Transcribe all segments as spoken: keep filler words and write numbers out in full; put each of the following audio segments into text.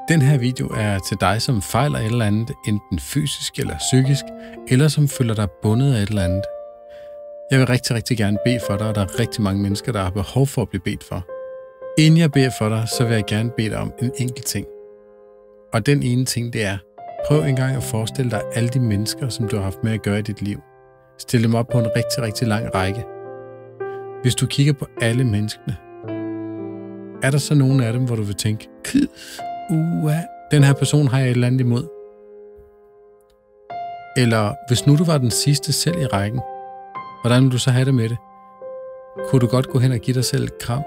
Den her video er til dig, som fejler et eller andet, enten fysisk eller psykisk, eller som føler dig bundet af et eller andet. Jeg vil rigtig, rigtig gerne bede for dig, og der er rigtig mange mennesker, der har behov for at blive bedt for. Inden jeg beder for dig, så vil jeg gerne bede dig om en enkelt ting. Og den ene ting, det er, prøv engang at forestille dig alle de mennesker, som du har haft med at gøre i dit liv. Stil dem op på en rigtig, rigtig lang række. Hvis du kigger på alle menneskene, er der så nogen af dem, hvor du vil tænke, uha, den her person har jeg et eller andet imod? Eller hvis nu du var den sidste selv i rækken, hvordan vil du så have det med det? Kunne du godt gå hen og give dig selv et kram?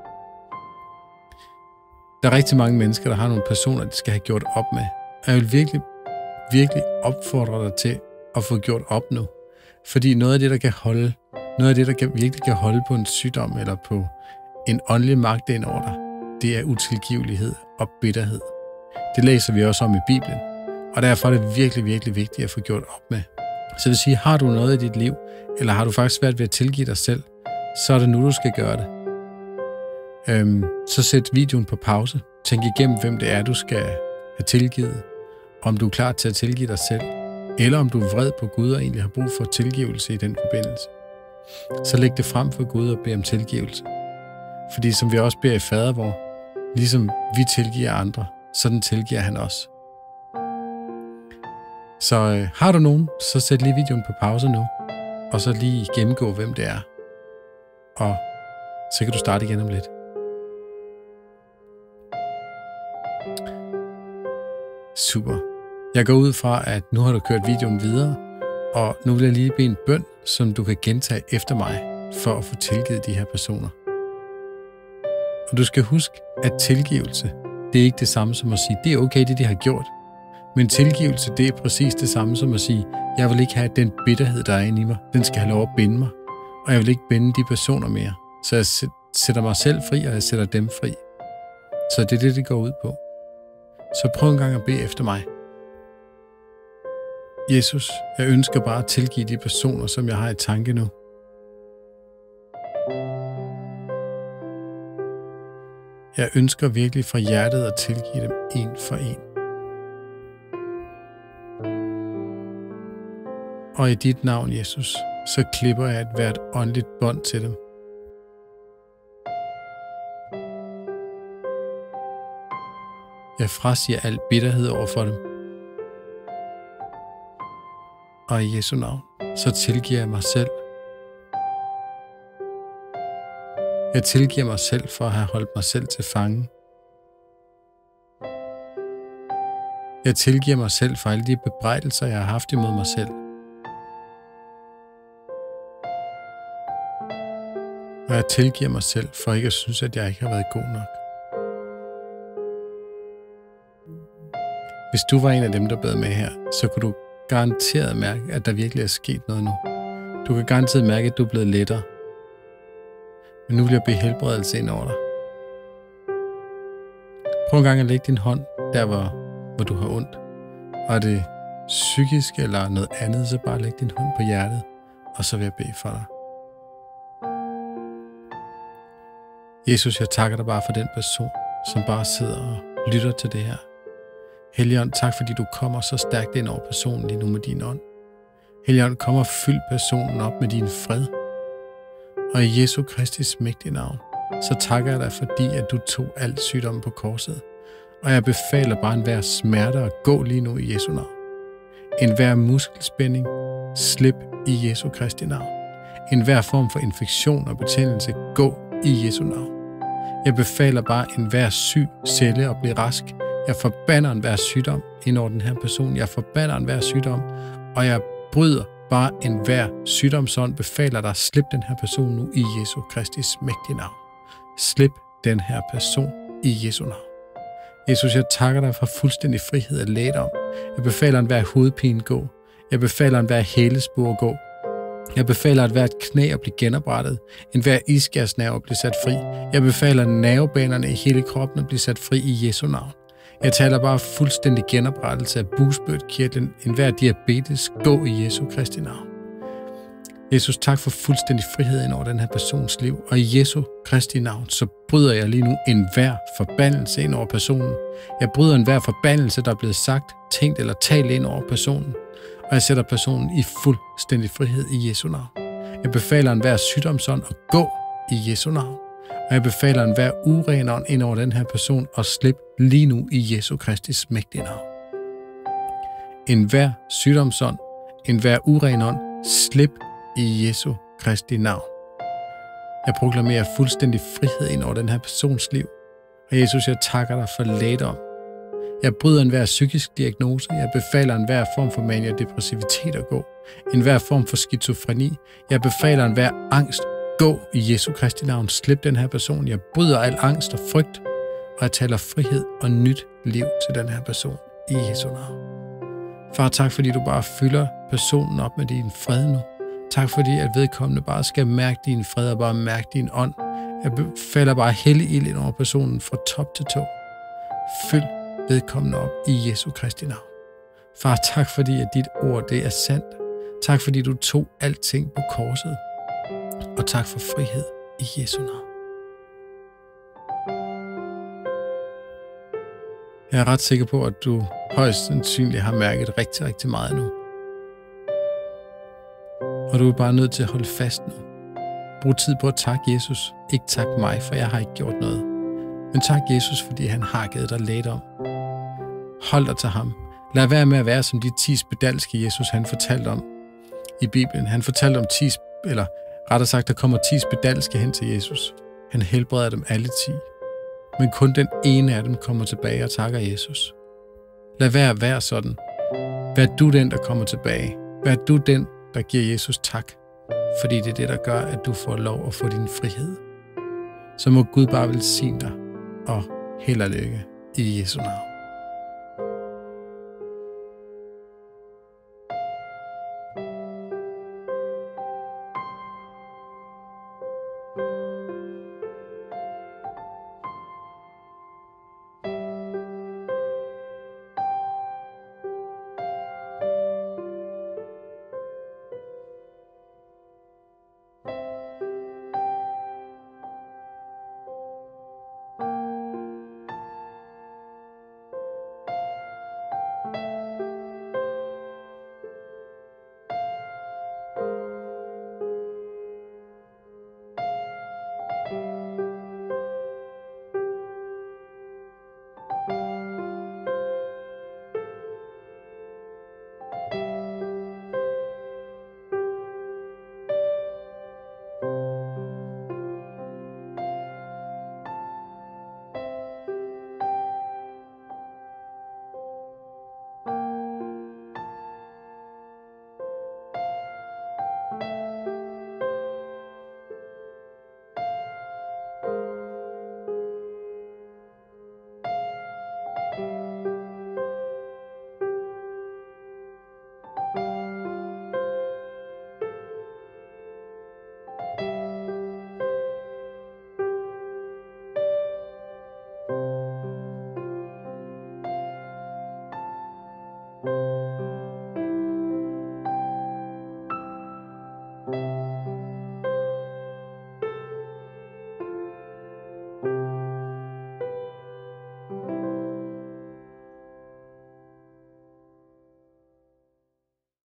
Der er rigtig mange mennesker, der har nogle personer, de skal have gjort op med. Og jeg vil virkelig, virkelig opfordre dig til at få gjort op nu. Fordi noget af det, der kan holde, noget af det, der kan, virkelig kan holde på en sygdom eller på en åndelig magt ind over dig, det er utilgivelighed og bitterhed. Det læser vi også om i Bibelen. Og derfor er det virkelig, virkelig vigtigt at få gjort op med. Så det vil sige, har du noget i dit liv, eller har du faktisk svært ved at tilgive dig selv, så er det nu, du skal gøre det. Øhm, så sæt videoen på pause. Tænk igennem, hvem det er, du skal have tilgivet. Om du er klar til at tilgive dig selv, eller om du er vred på Gud og egentlig har brug for tilgivelse i den forbindelse. Så læg det frem for Gud og bed om tilgivelse. Fordi som vi også beder i fadervor, ligesom vi tilgiver andre, sådan tilgiver han os. Så øh, har du nogen, så sæt lige videoen på pause nu, og så lige gennemgå, hvem det er. Og så kan du starte igen om lidt. Super. Jeg går ud fra, at nu har du kørt videoen videre, og nu vil jeg lige bede en bøn, som du kan gentage efter mig, for at få tilgivet de her personer. Og du skal huske, at tilgivelse, det er ikke det samme som at sige, det er okay, det de har gjort. Men tilgivelse, det er præcis det samme som at sige, jeg vil ikke have den bitterhed, der er inde i mig. Den skal have lov at binde mig. Og jeg vil ikke binde de personer mere. Så jeg sætter mig selv fri, og jeg sætter dem fri. Så det er det, det går ud på. Så prøv en gang at bede efter mig. Jesus, jeg ønsker bare at tilgive de personer, som jeg har i tanke nu. Jeg ønsker virkelig fra hjertet at tilgive dem en for en. Og i dit navn, Jesus, så klipper jeg et hvert åndeligt bånd til dem. Jeg frasiger al bitterhed over for dem. Og i Jesu navn, så tilgiver jeg mig selv. Jeg tilgiver mig selv for at have holdt mig selv til fange. Jeg tilgiver mig selv for alle de bebrejdelser, jeg har haft imod mig selv. Og jeg tilgiver mig selv for ikke at synes, at jeg ikke har været god nok. Hvis du var en af dem, der bad med her, så kunne du garanteret mærke, at der virkelig er sket noget nu. Du kan garanteret mærke, at du er blevet lettere. Men nu vil jeg bede helbredelse ind over dig. Prøv en gang at lægge din hånd der, hvor, hvor du har ondt. Og er det psykisk eller noget andet, så bare læg din hånd på hjertet, og så vil jeg bede for dig. Jesus, jeg takker dig bare for den person, som bare sidder og lytter til det her. Helligånd, tak fordi du kommer så stærkt ind over personen lige nu med din ånd. Helligånd, kom og fyld personen op med din fred. Og i Jesu Kristi mægtige navn, så takker jeg dig, fordi at du tog al sygdom på korset. Og jeg befaler bare enhver smerte at gå lige nu i Jesu navn. Enhver muskelspænding, slip i Jesu Kristi navn. Enhver form for infektion og betændelse, gå i Jesu navn. Jeg befaler bare enhver syg celle at blive rask. Jeg forbander enhver sygdom ind over den her person. Jeg forbander enhver sygdom, og jeg bryder bare enhver sygdomsånd, befaler dig, slip den her person nu i Jesu Kristi mægtige navn. Slip den her person i Jesu navn. Jesus, jeg takker dig for fuldstændig frihed at læge dig om. Jeg befaler enhver hovedpine gå. Jeg befaler enhver hælespor gå. Jeg befaler at hvert knæ at blive genoprettet. Enhver iskærsnerve at blive sat fri. Jeg befaler nervebanerne i hele kroppen at blive sat fri i Jesu navn. Jeg taler bare fuldstændig genoprettelse af bugspytkirtlen, enhver diabetes, gå i Jesu Kristi navn. Jesus, tak for fuldstændig frihed ind over den her persons liv. Og i Jesu Kristi navn, så bryder jeg lige nu enhver forbandelse ind over personen. Jeg bryder enhver forbandelse, der er blevet sagt, tænkt eller talt ind over personen. Og jeg sætter personen i fuldstændig frihed i Jesu navn. Jeg befaler enhver sygdomsånd at gå i Jesu navn. Og jeg befaler enhver uren ånd ind over den her person og slip lige nu i Jesu Kristis mægtige navn. Enhver sygdomsånd, enhver uren ånd, slip i Jesu Kristi navn. Jeg proklamerer fuldstændig frihed ind over den her persons liv. Og Jesus, jeg takker dig for lægedom. Jeg bryder enhver psykisk diagnose. Jeg befaler enhver form for mania depressivitet at gå. Enhver form for skizofreni. Jeg befaler enhver angst gå i Jesu Kristi navn. Slip den her person. Jeg bryder al angst og frygt. Og jeg taler frihed og nyt liv til den her person i Jesu navn. Far, tak fordi du bare fylder personen op med din fred nu. Tak fordi, at vedkommende bare skal mærke din fred og bare mærke din ånd. Jeg falder bare hellig ild ind over personen fra top til tå. Fyld vedkommende op i Jesu Kristi navn. Far, tak fordi, at dit ord det er sandt. Tak fordi, du tog alting på korset. Og tak for frihed i Jesu navn. Jeg er ret sikker på, at du højst sandsynligt har mærket rigtig, rigtig meget nu. Og du er bare nødt til at holde fast nu. Brug tid på at takke Jesus. Ikke tak mig, for jeg har ikke gjort noget. Men tak Jesus, fordi han har givet dig lægedom. Hold dig til ham. Lad være med at være som de ti spedalske Jesus, han fortalte om i Bibelen. Han fortalte om ti, eller rettere sagt, der kommer ti spedalske hen til Jesus. Han helbreder dem alle ti. Men kun den ene af dem kommer tilbage og takker Jesus. Lad være at være sådan. Vær du den, der kommer tilbage. Vær du den, der giver Jesus tak. Fordi det er det, der gør, at du får lov at få din frihed. Så må Gud bare velsigne dig og held og lykke i Jesu navn. you